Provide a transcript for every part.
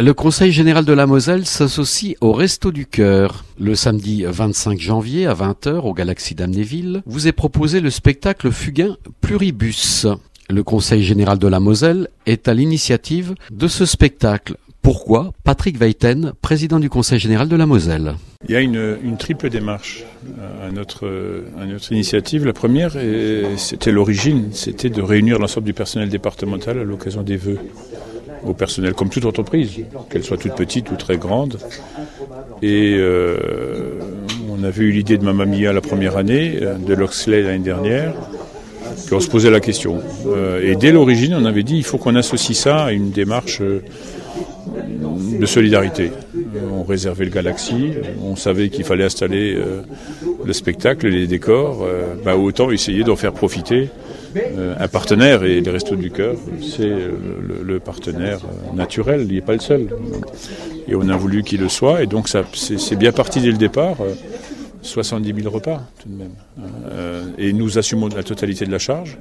Le Conseil général de la Moselle s'associe au Resto du Cœur. Le samedi 25 janvier à 20h au Galaxy d'Amnéville, vous est proposé le spectacle fugain Pluribus. Le Conseil général de la Moselle est à l'initiative de ce spectacle. Pourquoi? Patrick Weiten, président du Conseil général de la Moselle. Il y a une triple démarche à notre initiative. La première, c'était l'origine, c'était de réunir l'ensemble du personnel départemental à l'occasion des vœux au personnel, comme toute entreprise, qu'elle soit toute petite ou très grande. Et on avait eu l'idée de Mamma Mia la première année, de Loxley l'année dernière, puis on se posait la question. Et dès l'origine, on avait dit il faut qu'on associe ça à une démarche de solidarité. On réservait le Galaxy, on savait qu'il fallait installer le spectacle, les décors, autant essayer d'en faire profiter un partenaire, et les Restos du Cœur, c'est le partenaire naturel, il n'est pas le seul. Et on a voulu qu'il le soit, et donc ça, c'est bien parti dès le départ, 70 000 repas tout de même. Et nous assumons la totalité de la charge.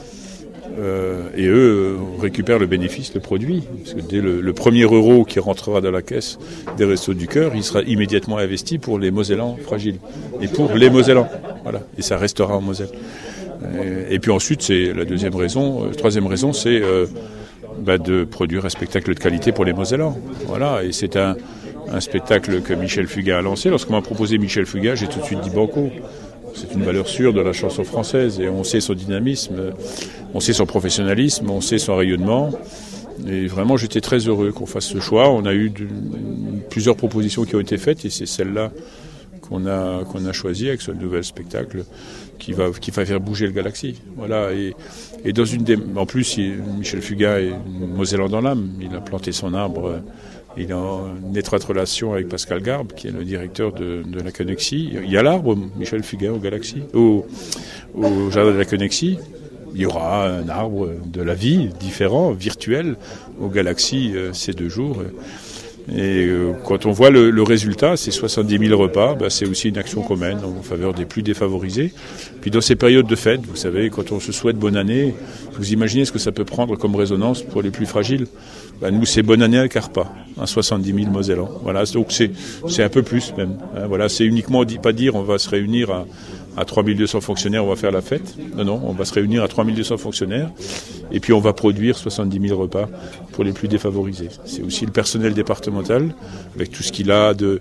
Et eux récupèrent le bénéfice, le produit. Parce que dès le premier euro qui rentrera dans la caisse des Restos du Cœur, il sera immédiatement investi pour les Mosellans fragiles. Et pour les Mosellans. Voilà. Et ça restera en Moselle. Et puis ensuite, c'est la deuxième raison. Troisième raison, c'est de produire un spectacle de qualité pour les Mosellans. Voilà. Et c'est un spectacle que Michel Fugain a lancé. Lorsqu'on m'a proposé Michel Fugain, j'ai tout de suite dit banco. C'est une valeur sûre de la chanson française et on sait son dynamisme, on sait son professionnalisme, on sait son rayonnement. Et vraiment, j'étais très heureux qu'on fasse ce choix. On a eu plusieurs propositions qui ont été faites et c'est celle-là qu'on a choisie avec ce nouvel spectacle qui va faire bouger le Galaxy. Voilà. Et dans en plus, Michel Fugain est Mosellan dans l'âme. Il a planté son arbre. Il est en étroite relation avec Pascal Garbe, qui est le directeur de la Connexie. Il y a l'arbre, Michel Fugain, au Galaxy, au jardin de la Connexie. Il y aura un arbre de la vie différent, virtuel, au Galaxy ces 2 jours. Et quand on voit le résultat, c'est 70 000 repas, c'est aussi une action qu'on mène en faveur des plus défavorisés. Puis dans ces périodes de fête, vous savez, quand on se souhaite bonne année, vous imaginez ce que ça peut prendre comme résonance pour les plus fragiles. Nous, c'est bonne année à Carpa, 70 000 Mosellans. Voilà, donc c'est un peu plus même. Voilà, c'est uniquement pas dire on va se réunir à 3200 fonctionnaires, on va faire la fête. Non, on va se réunir à 3200 fonctionnaires et puis on va produire 70 000 repas pour les plus défavorisés. C'est aussi le personnel départemental, avec tout ce qu'il a de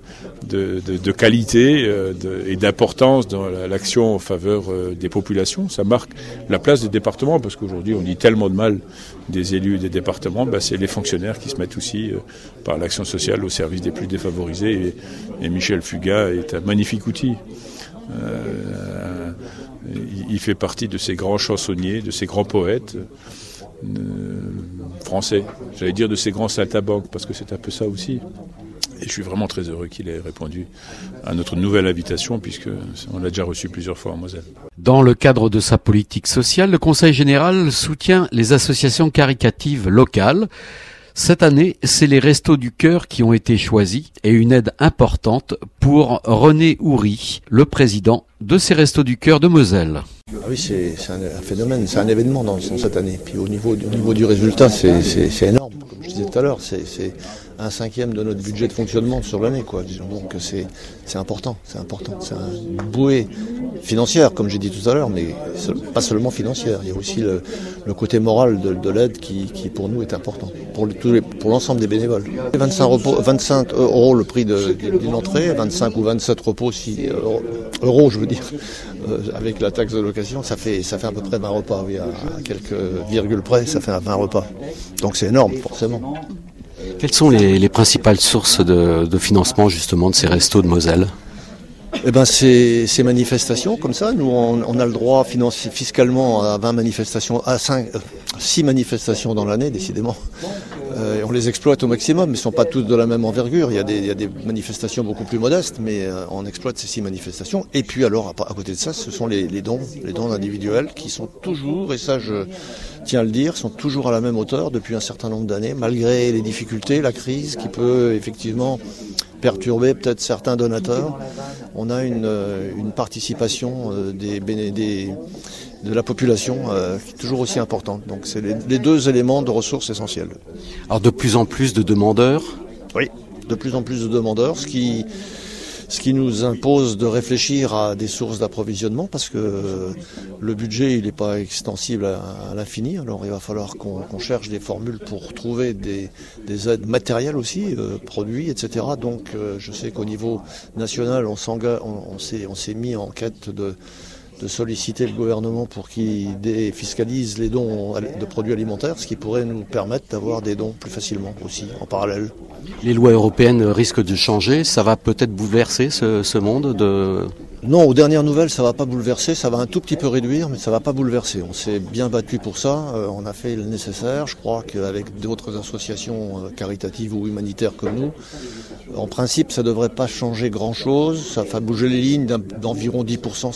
qualité et d'importance dans l'action en faveur des populations. Ça marque la place des départements, parce qu'aujourd'hui on dit tellement de mal des élus et des départements, c'est les fonctionnaires qui se mettent aussi par l'action sociale au service des plus défavorisés. Et Michel Fugain est un magnifique outil. Il fait partie de ces grands chansonniers, de ces grands poètes français. J'allais dire de ces grands saltimbanques, parce que c'est un peu ça aussi. Et je suis vraiment très heureux qu'il ait répondu à notre nouvelle invitation, puisqu'on l'a déjà reçu plusieurs fois en Moselle. Dans le cadre de sa politique sociale, le Conseil général soutient les associations caritatives locales. Cette année, c'est les Restos du Cœur qui ont été choisis et une aide importante pour René Houry, le président de ces Restos du Cœur de Moselle. Oui, c'est un phénomène, c'est un événement dans cette année. Puis au niveau du résultat, c'est énorme. Comme je disais tout à l'heure, c'est 1/5 de notre budget de fonctionnement sur l'année, quoi. Donc c'est important. C'est une bouée financière, comme j'ai dit tout à l'heure, mais pas seulement financière. Il y a aussi le côté moral de l'aide qui pour nous est important, pour l'ensemble des bénévoles. 25 euros le prix d'une entrée, 25 ou 27 repos, euros je veux dire, avec la taxe de location, ça fait à peu près 20 repas, oui, à quelques virgules près, ça fait 20 repas. Donc c'est énorme, forcément. Quelles sont les principales sources de financement justement de ces restos de Moselle ? Ces manifestations comme ça, nous on a le droit fiscalement à 20 manifestations, à 6 manifestations dans l'année décidément. On les exploite au maximum, mais ils ne sont pas tous de la même envergure. Il y a des manifestations beaucoup plus modestes, mais on exploite ces 6 manifestations. Et puis alors, à côté de ça, ce sont les dons individuels qui sont toujours, et ça je tiens à le dire, sont toujours à la même hauteur depuis un certain nombre d'années, malgré les difficultés, la crise qui peut effectivement perturber peut-être certains donateurs. On a une participation de la population qui est toujours aussi importante. Donc c'est les 2 éléments de ressources essentielles. Alors de plus en plus de demandeurs, Oui, de plus en plus de demandeurs, ce qui nous impose de réfléchir à des sources d'approvisionnement parce que le budget il n'est pas extensible à l'infini. Alors il va falloir qu'on cherche des formules pour trouver des aides matérielles aussi, produits, etc. Donc je sais qu'au niveau national on s'est mis en quête de solliciter le gouvernement pour qu'il défiscalise les dons de produits alimentaires, ce qui pourrait nous permettre d'avoir des dons plus facilement aussi, en parallèle. Les lois européennes risquent de changer, ça va peut-être bouleverser ce monde de... Non, aux dernières nouvelles, ça va pas bouleverser, ça va un tout petit peu réduire, mais ça va pas bouleverser. On s'est bien battu pour ça, on a fait le nécessaire. Je crois qu'avec d'autres associations caritatives ou humanitaires comme nous, en principe, ça devrait pas changer grand-chose. Ça fait bouger les lignes d'environ 10%,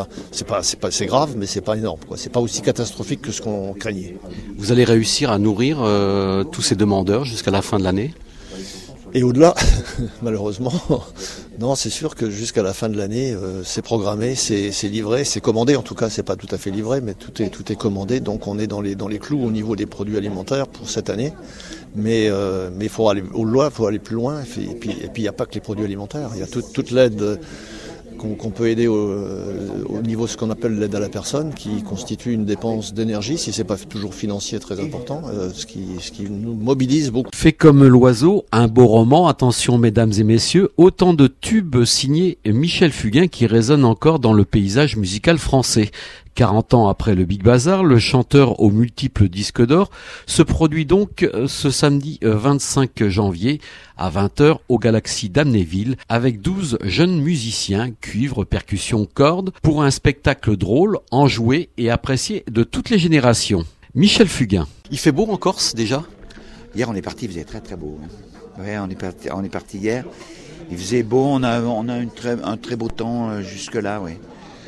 c'est grave, mais c'est pas énorme, quoi. C'est pas aussi catastrophique que ce qu'on craignait. Vous allez réussir à nourrir tous ces demandeurs jusqu'à la fin de l'année ? Et au-delà, malheureusement, non, c'est sûr que jusqu'à la fin de l'année, c'est programmé, c'est livré, c'est commandé. En tout cas, c'est pas tout à fait livré, mais tout est commandé. Donc, on est dans les clous au niveau des produits alimentaires pour cette année. Mais il faut aller au-delà, il faut aller plus loin. Et puis, il n'y a pas que les produits alimentaires. Il y a toute l'aide qu'on peut aider au niveau de ce qu'on appelle l'aide à la personne, qui constitue une dépense d'énergie, si c'est pas toujours financier très important, ce qui nous mobilise beaucoup. Fait comme l'oiseau, un beau roman, attention mesdames et messieurs, autant de tubes signés Michel Fugain qui résonnent encore dans le paysage musical français. 40 ans après le Big Bazar, le chanteur aux multiples disques d'or se produit donc ce samedi 25 janvier à 20h au Galaxy d'Amnéville avec 12 jeunes musiciens, cuivre, percussion, cordes, pour un spectacle drôle, enjoué et apprécié de toutes les générations. Michel Fugain. Il fait beau en Corse déjà ? Hier on est parti, il faisait très très beau. Ouais, on est parti hier. Il faisait beau, on a un très beau temps jusque-là, oui.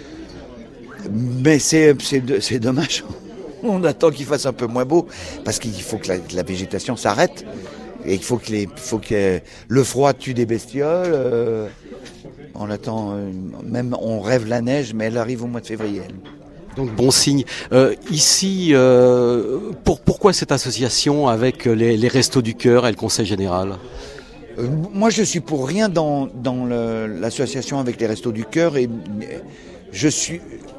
Mais c'est dommage. On attend qu'il fasse un peu moins beau parce qu'il faut que la végétation s'arrête et il faut que le froid tue des bestioles. On attend, même on rêve la neige, mais elle arrive au mois de février. Donc bon signe. Ici, pourquoi cette association avec les Restos du Cœur et le Conseil Général ? Moi, je suis pour rien dans l'association avec les Restos du Cœur et je suis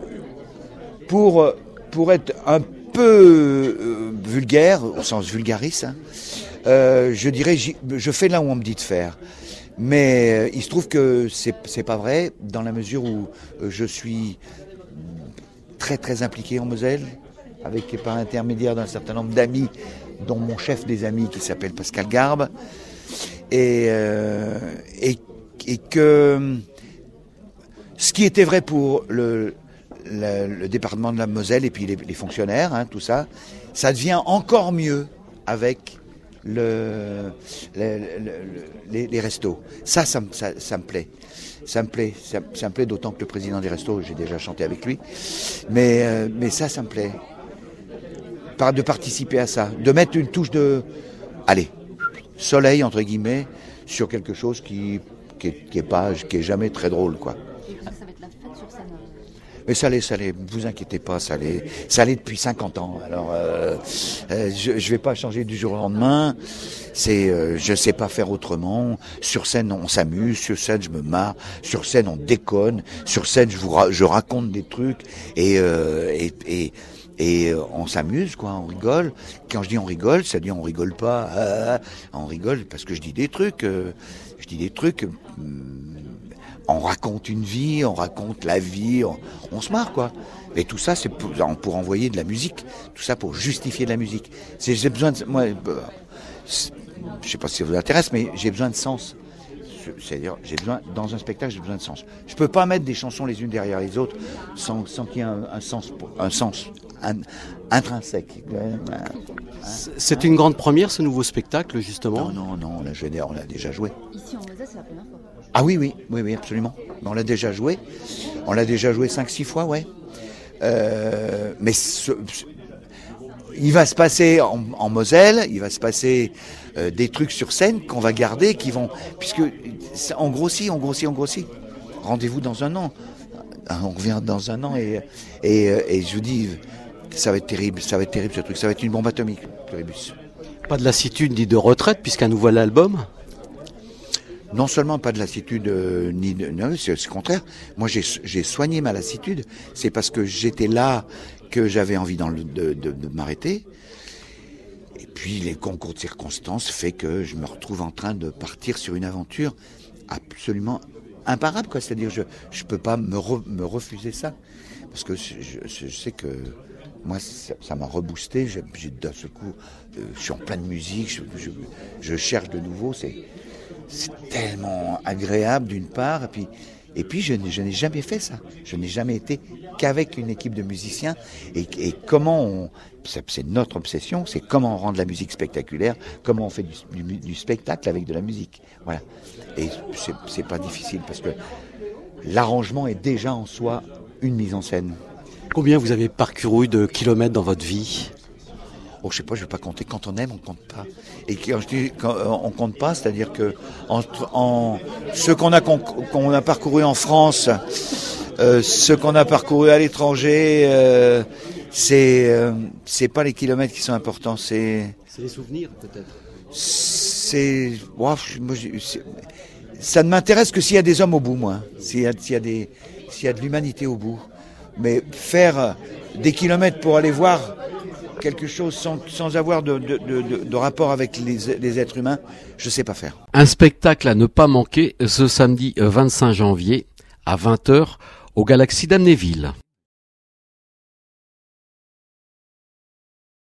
pour être un peu vulgaire, au sens vulgaris, je dirais je fais là où on me dit de faire. Mais il se trouve que c'est pas vrai dans la mesure où je suis très très impliqué en Moselle, par intermédiaire d'un certain nombre d'amis, dont mon chef des amis qui s'appelle Pascal Garbe, et que ce qui était vrai pour le département de la Moselle et puis les fonctionnaires, tout ça, ça devient encore mieux avec les restos. Ça me plaît. Ça me plaît d'autant que le président des restos, j'ai déjà chanté avec lui. Mais ça me plaît. De participer à ça, de mettre une touche de, soleil entre guillemets sur quelque chose qui est jamais très drôle, quoi. Mais ça l'est, vous inquiétez pas, ça l'est depuis 50 ans. Alors, je vais pas changer du jour au lendemain. Je sais pas faire autrement. Sur scène, on s'amuse. Sur scène, je me marre. Sur scène, on déconne. Sur scène, je raconte des trucs et on s'amuse, quoi. On rigole. Quand je dis on rigole, ça dit on rigole pas. On rigole parce que je dis des trucs. On raconte une vie, on raconte la vie, on se marre, quoi. Et tout ça, c'est pour envoyer de la musique. Tout ça pour justifier de la musique. J'ai besoin de... Moi, je sais pas si ça vous intéresse, mais j'ai besoin de sens. C'est-à-dire, dans un spectacle, j'ai besoin de sens. Je peux pas mettre des chansons les unes derrière les autres sans qu'il y ait un sens intrinsèque. C'est une grande première, ce nouveau spectacle, justement. Non, on l'a déjà joué. Ici en Moselle, c'est la première fois. Ah oui, absolument. On l'a déjà joué. On l'a déjà joué 5-6 fois, ouais. Mais il va se passer en Moselle, il va se passer des trucs sur scène qu'on va garder, puisque on grossit. Rendez-vous dans un an. On revient dans un an et je vous dis, ça va être terrible ce truc. Ça va être une bombe atomique, Pluribus. Pas de lassitude ni de retraite, puisqu'un nouvel album. non seulement pas de lassitude, non, c'est le contraire. Moi, j'ai soigné ma lassitude. C'est parce que j'étais là que j'avais envie de m'arrêter. Et puis, les concours de circonstances fait que je me retrouve en train de partir sur une aventure absolument imparable, quoi. C'est-à-dire, je peux pas me refuser ça. Parce que je sais que moi, ça m'a reboosté. J'ai d'un seul coup, je suis en pleine musique, je cherche de nouveau. C'est tellement agréable d'une part, et puis je n'ai jamais fait ça. Je n'ai jamais été qu'avec une équipe de musiciens. Et comment c'est notre obsession, c'est comment on rend de la musique spectaculaire, comment on fait du spectacle avec de la musique. Voilà. Et c'est pas difficile parce que l'arrangement est déjà en soi une mise en scène. Combien vous avez parcouru de kilomètres dans votre vie ? Oh, je sais pas, je vais pas compter. Quand on aime, on compte pas. Et quand je dis on compte pas, c'est-à-dire que ceux qu'on a parcouru en France, ceux qu'on a parcouru à l'étranger, c'est pas les kilomètres qui sont importants, c'est les souvenirs peut-être. Ça ne m'intéresse que s'il y a des hommes au bout, moi. S'il y a de l'humanité au bout. Mais faire des kilomètres pour aller voir quelque chose sans avoir de rapport avec les êtres humains, je sais pas faire. Un spectacle à ne pas manquer ce samedi 25 janvier à 20h au Galaxy d'Amnéville.